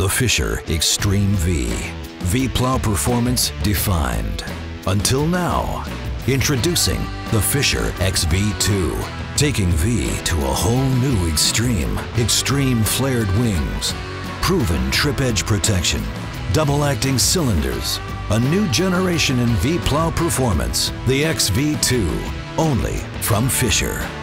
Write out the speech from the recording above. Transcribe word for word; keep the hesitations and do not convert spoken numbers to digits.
the Fisher Extreme V. V-plow performance defined. Until now, introducing the Fisher X V two. Taking V to a whole new extreme. Extreme flared wings, proven trip edge protection, double acting cylinders, a new generation in V-plow performance, the X V two, only from Fisher.